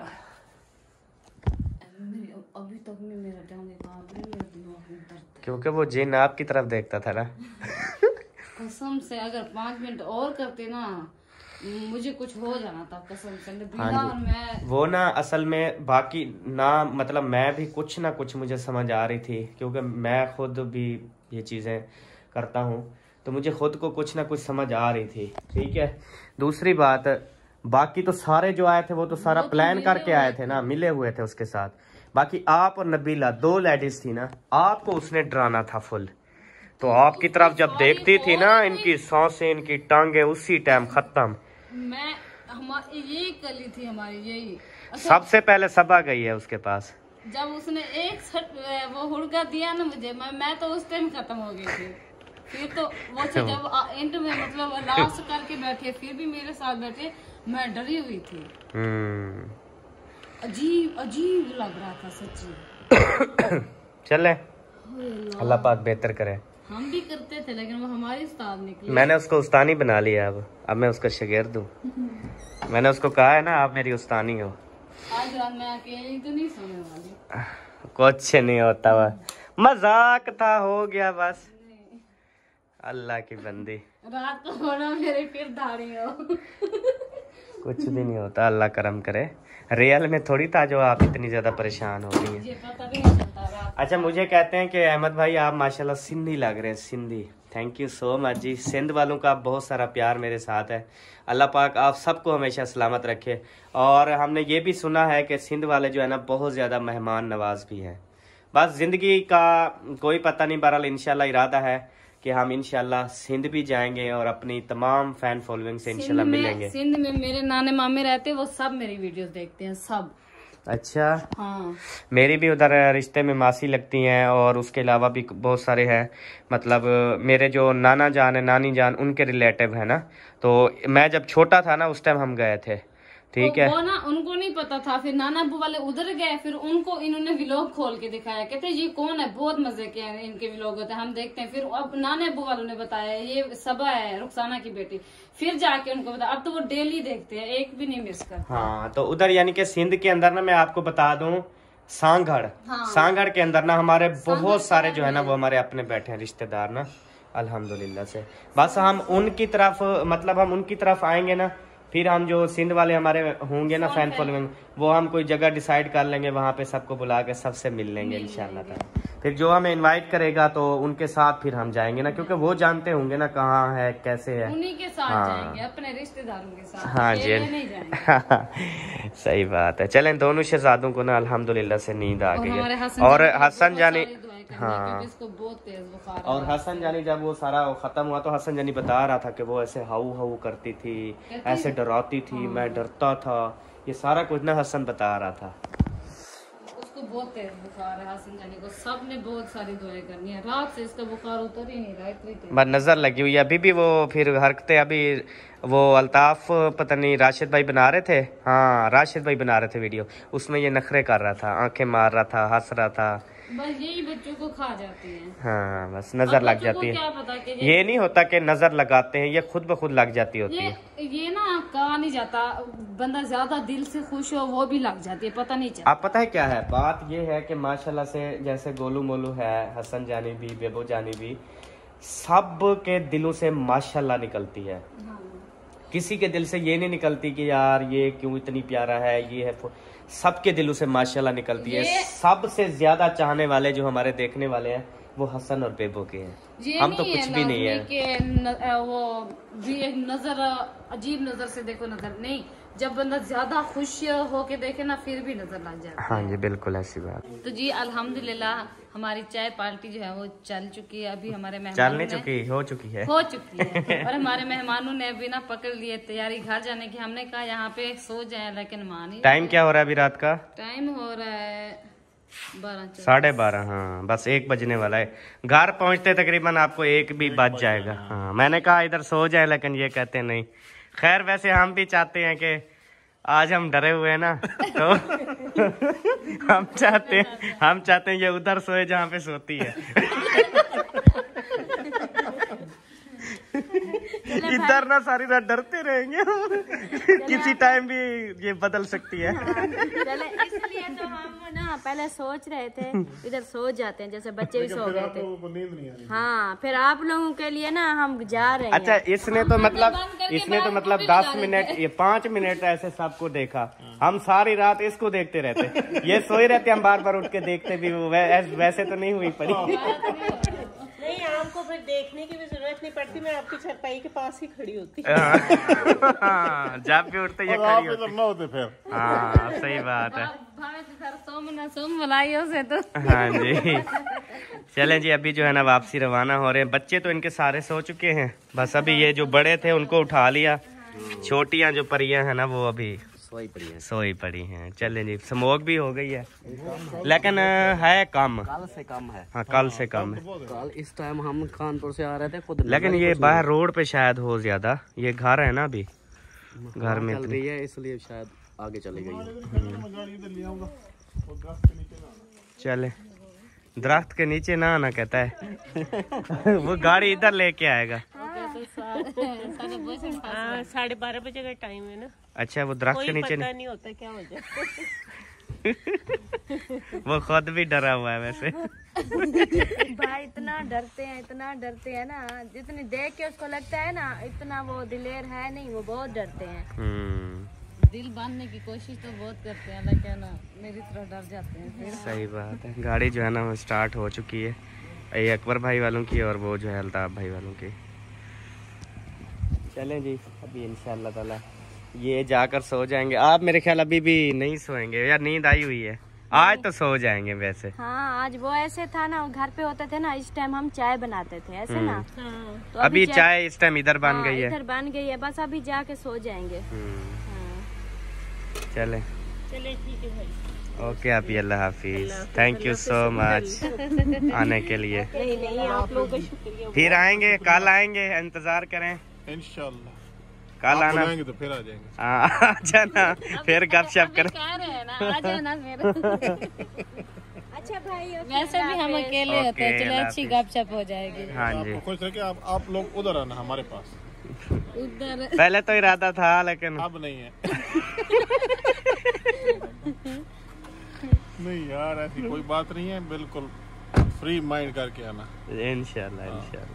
अभी तक में मेरा दिमाग, क्योंकि वो जिन आपकी तरफ देखता था ना। कसम से अगर 5 मिनट और करते ना मुझे कुछ हो जाना था, कसम से। हाँ और मैं वो ना असल में बाकी ना, मतलब मैं भी कुछ ना कुछ मुझे समझ आ रही थी, क्योंकि मैं खुद भी ये चीज़ें करता हूँ, तो मुझे खुद को कुछ ना कुछ समझ आ रही थी। ठीक है, दूसरी बात, बाकी तो सारे जो आए थे वो तो सारा प्लान करके आए थे ना, मिले हुए थे उसके साथ। बाकी आप और नबीला 2 लेडीज थी ना, आपको उसने डराना था फुल, तो आपकी तरफ जब देखती थी ना इनकी सांसें, इनकी टांगे उसी टाइम खत्म। मैं हमारी यही कली थी, हमारी यही। सबसे पहले सबा गई है उसके पास, जब उसने एक वो हुड़का दिया ना मुझे, मैं तो उस टाइम खत्म हो गई थी। फिर तो वो जब एंड में मतलब लास्ट करके बैठे, फिर भी मेरे साथ बैठे, मैं डरी हुई थी। अजीब अजीब लग रहा था सच्ची। चले अल्लाह पाक बेहतर करे। हम भी करते थे लेकिन वो हमारी उस्ताद निकली। मैंने उसको उस्तानी बना लिया। अब मैं उसका शागिर्द हूँ। मैंने उसको कहा है ना आप मेरी उस्तानी हो। आज रात मैं अकेली तो नहीं सोने वाली। कुछ नहीं होता, वह मजाक था, हो गया बस। अल्लाह की बंदी, रात को होना मेरे फिर दाढ़ी हो। कुछ भी नहीं होता, अल्लाह करम करे। रियल में थोड़ी था जो आप इतनी ज्यादा परेशान हो रही हैं। ये पता भी नहीं चलता रात। अच्छा, मुझे कहते हैं कि अहमद भाई आप माशाल्लाह सिंधी लग रहे हैं, Sindhi. Thank you so much ji. Sindh वालों का बहुत सारा प्यार मेरे साथ है। अल्लाह पाक आप सबको हमेशा सलामत रखे। और हमने ये भी सुना है कि सिंध वाले जो है ना बहुत ज़्यादा मेहमान नवाज भी हैं। बस ज़िंदगी का कोई पता नहीं, बहरहाल इंशाल्लाह इरादा है कि हम इंशाल्लाह सिंध भी जाएंगे और अपनी तमाम फैन फॉलोइंग से इंशाल्लाह मिलेंगे। सिंध में मेरे नाने मामे रहते, वो सब मेरी वीडियोस देखते हैं सब। अच्छा, हाँ। मेरी भी उधर रिश्ते में मासी लगती हैं और उसके अलावा भी बहुत सारे हैं। मतलब मेरे जो नाना जान है, नानी जान, उनके रिलेटिव है ना। तो मैं जब छोटा था ना उस टाइम हम गए थे, ठीक है। वो ना उनको नहीं पता था, फिर नाना अब्बू वाले उधर गए, फिर उनको इन्होंने व्लॉग खोल के दिखाया, कहते ये कौन है, बहुत मजे के हैं इनके व्लॉग होते हैं, हम देखते हैं। फिर अब नाना अब्बू वालों ने बताया ये सबा है, रुखसाना की बेटी। फिर जाके उनको बताया, अब तो वो डेली देखते हैं, एक भी नहीं मिस करते। हाँ, तो उधर यानी कि सिंध के अंदर ना मैं आपको बता दूं, सांगड़, हाँ। सांगड़ के अंदर ना हमारे बहुत सारे जो है ना वो हमारे अपने बैठे हैं रिश्तेदार ना, अल्हम्दुलिल्लाह से। बस हम उनकी तरफ, मतलब हम उनकी तरफ आएंगे ना, फिर हम जो सिंध वाले हमारे होंगे ना फैन फॉलोइंग, वो हम कोई जगह डिसाइड कर लेंगे, वहाँ पे सबको बुला के सबसे मिल लेंगे इंशाल्लाह ताला। फिर जो हमें इनवाइट करेगा तो उनके साथ फिर हम जाएंगे ना, क्योंकि वो जानते होंगे ना कहाँ है कैसे है। उन्हीं के साथ हाँ। जाएंगे, अपने रिश्तेदारों के साथ। हाँ जी, नहीं जाएंगे। सही बात है। चलें, दोनों शहजादों को ना अल्हम्दुलिल्लाह से नींद आ गई है। और हसन जानी, हाँ, इसको बहुत तेज बुखार है। और हसन जानी जब वो सारा खत्म हुआ तो हसन जानी बता रहा था कि वो ऐसे हाउ हाउ करती थी, ऐसे डराती थी, मैं डरता था, ये सारा कुछ ना हसन बता रहा था। उसको बहुत तेज बुखार है हसन जानी को, सबने बहुत सारी दुआएं करनी है। रात से इसका बुखार उतर ही नहीं रहा, इतनी तेज बस नजर लगी हुई है अभी भी। वो फिर हरकतें अभी वो अल्ताफ पता नहीं राशिद भाई बना रहे थे, हाँ राशिद भाई बना रहे थे वीडियो, उसमें ये नखरे कर रहा था, आंखें मार रहा था, हंस रहा था। बस यही बच्चों को खा जाती है। हाँ, बस नजर लग जाती है। क्या पता कि ये नहीं होता कि नजर लगाते हैं, ये खुद ब खुद लग जाती होती है। ये ना कहा नहीं जाता, बंदा ज्यादा दिल से खुश हो वो भी लग जाती है, पता नहीं चलता। आप पता है क्या है बात, ये है कि माशाल्लाह से जैसे गोलू मोलू है, हसन जानी भी, बेबो जानी भी, सब के दिलों से माशाल्लाह निकलती है। किसी के दिल से ये नहीं निकलती कि यार ये क्यों इतनी प्यारा है, ये है। सबके दिलों से माशाल्लाह निकलती है। सबसे ज्यादा चाहने वाले जो हमारे देखने वाले हैं वो हसन और बेबो के हैं, हम तो कुछ भी नहीं है। वो भी एक नजर अजीब नजर से देखो, नजर नहीं, जब बंदा ज्यादा खुश होके देखे ना फिर भी नजर लग जाती है। हाँ जी, बिल्कुल ऐसी बात। तो जी अल्हम्दुलिल्लाह हमारी चाय पार्टी जो है वो चल चुकी है। अभी हमारे चलने चुकी हो चुकी है और हमारे मेहमानों ने अभी ना पकड़ लिए तैयारी घर जाने की। हमने कहा यहाँ पे सो जाए, लेकिन मानी। टाइम क्या हो रहा है अभी रात का? टाइम हो रहा है 12:30। हाँ, बस 1 बजने वाला है। घर पहुँचते तकरीबन आपको 1 भी बज जाएगा। हाँ, मैंने कहा इधर सो जाए, लेकिन ये कहते नहीं। खैर, वैसे हम भी चाहते हैं कि आज हम डरे हुए हैं ना, तो हम चाहते हैं ये उधर सोए जहाँ पे सोती है। इधर ना सारी रात डरते रहेंगे किसी टाइम भी ये बदल सकती है। चले, इसलिए तो हम ना पहले सोच रहे थे इधर सो जाते हैं, जैसे बच्चे भी सो गए थे। हाँ, फिर आप लोगों के लिए ना हम जा रहे हैं। अच्छा, इसने तो मतलब 10 मिनट, ये 5 मिनट ऐसे सबको देखा। हम सारी रात इसको देखते रहते, ये सोए रहते, हम बार बार उठ के देखते भी। वैसे तो नहीं हुई पड़ी। नहीं, आपको फिर देखने की भी जरूरत नहीं पड़ती, मैं आपकी छरपाई के पास ही खड़ी होती। जब भी उठते ये खड़ी होती फिर। हाँ, सही बात है। से तो हाँ जी, चलें जी, अभी जो है ना वापसी रवाना हो रहे हैं। बच्चे तो इनके सारे सो चुके हैं, बस अभी ये जो बड़े थे उनको उठा लिया, छोटियां जो परियां हैं ना वो अभी सोई पड़ी हैं। चलें जी, स्मोक भी हो गई है लेकिन है कम, कल से कम है। हाँ कल से कम है। कल इस टाइम हम कानपुर से आ रहे थे खुद, लेकिन ये बाहर रोड पे शायद हो ज्यादा, ये घर है ना अभी, घर में चल रही है इसलिए शायद आगे चली गई। चले, दरख्त के नीचे ना आना कहता है वो गाड़ी इधर लेके आएगा। 12:30 बजे का टाइम है ना। अच्छा, वो दरख्त के नीचे नहीं होता क्या हो जाए। वो खुद भी डरा हुआ है वैसे। भाई इतना डरते हैं ना, जितनी देख के उसको लगता है ना इतना वो दिलेर है नहीं, वो बहुत डरते हैं। दिल बांधने की कोशिश तो बहुत करते हैं लेकिन मेरी तरह डर जाते हैं फिर। सही बात है। गाड़ी जो है ना वो स्टार्ट हो चुकी है, ये अकबर भाई वालों की और वो जो है अल्ताफ भाई वालों की। चलें जी, अभी इंशाअल्लाह ताला ये जाकर सो जाएंगे। आप मेरे ख्याल अभी भी नहीं सोएंगे या नींद आई हुई है? आज तो सो जाएंगे वैसे। हाँ, आज वो ऐसे था ना, घर पे होते थे ना, इस टाइम हम चाय बनाते थे ऐसे ना, तो अभी चाय इस टाइम इधर बन गई है, इधर बन गई है, बस अभी जाके सो जाएंगे। चले ठीक है भाई। ओके आप, अल्लाह हाफिज। थैंक यू सो मच आने के लिए। नहीं आप लोगों का शुक्रिया। फिर आएंगे, कल आएंगे, इंतजार करें इंशाल्लाह। कल आना तो फिर आ जाएंगे। अच्छा ना, फिर गपशप करें। कह रहे हैं ना आ जाना फिर। अच्छा भाई, वैसे भी हम अकेले होते हैं, चलो अच्छी गपशप हो जाएगी। हाँ जी, खुश रहिए। आप लोग उधर आना हमारे पास। उधर पहले तो इरादा था लेकिन अब नहीं है। नहीं यार, ऐसी कोई बात नहीं है, बिल्कुल फ्री माइंड करके आना इंशाल्लाह इंशाल्लाह।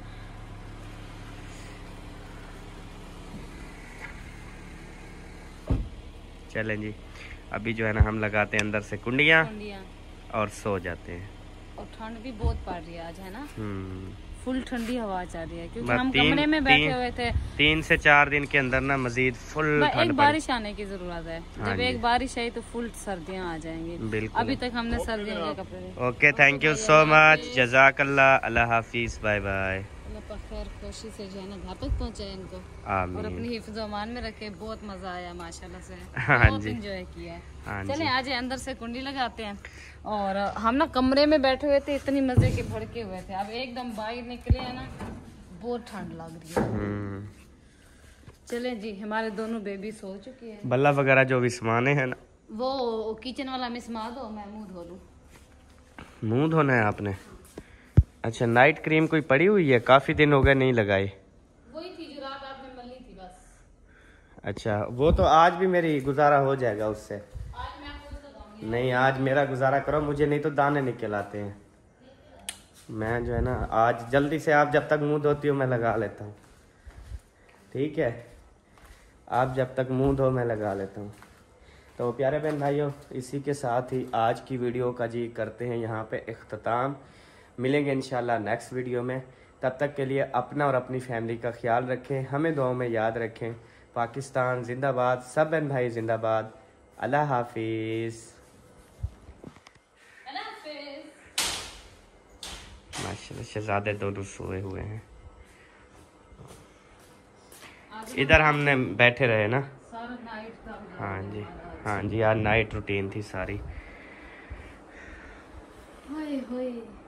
चलें जी, अभी जो है ना हम लगाते हैं अंदर से कुंडियाँ और सो जाते हैं। और ठंड भी बहुत पड़ रही है आज, है ना? फुल ठंडी हवा चल रही है क्योंकि हम कमरे में बैठे हुए थे। 3 से 4 दिन के अंदर ना मजीद फुल एक बारिश आने की जरूरत है। हाँ जब एक बारिश आई तो फुल सर्दियाँ आ जाएंगी। बिल्कुल। अभी तक हमने सर्दियों के कपड़े। Okay, thank you so much, जज़ाकल्लाह, अल्लाह हाफिज, बाय बाय। खैर कोशिश से जो है ना घर तक पहुँचाए इनको, आमीन। और अपनी हिफ्ज़ अमान में रखे। बहुत मजा आया माशाल्लाह से, हाँ बहुत जी, एंजॉय किया है। हाँ चलें आज अंदर से कुंडी लगाते हैं। और हम ना कमरे में बैठे हुए थे, इतनी मजे के भड़के हुए थे, अब एकदम बाहर निकले हैं ना, बहुत ठंड लग रही है। चलें जी, हमारे दोनों बेबी सो चुके हैं। बल्ला वगैरह जो भी सामान है ना, वो किचन वाला मिस मार दो, मैं मुंह धो लूं। मुंह धोना है आपने? अच्छा, नाइट क्रीम कोई पड़ी हुई है? काफी दिन हो गए नहीं लगाई। वही थी जो रात आपने मली थी बस। अच्छा, वो तो आज भी मेरी गुजारा हो जाएगा उससे। आज मैं आपको उसको दूंगी। नहीं, आज मेरा गुजारा करो, मुझे नहीं तो दाने निकल आते हैं। मैं जो है ना आज जल्दी से, आप जब तक मुंह धोती हो मैं लगा लेता हूँ, ठीक है? आप जब तक मुंह धो मैं लगा लेता हूँ। तो प्यारे बहन भाइयों, इसी के साथ ही आज की वीडियो का जी करते हैं यहाँ पे इख्तिताम। मिलेंगे इंशाल्लाह नेक्स्ट वीडियो में। तब तक के लिए अपना और अपनी फैमिली का ख्याल रखें, हमें दुआओं में याद रखें। पाकिस्तान जिंदाबाद, सब बहन भाई जिंदाबाद। अल्लाह हाफिज़। माशाल्लाह शहजादे दोनों सोए हुए हैं। इधर हमने बैठे रहे ना। हाँ जी, हाँ जी, यार नाइट रूटीन थी सारी। होए होए।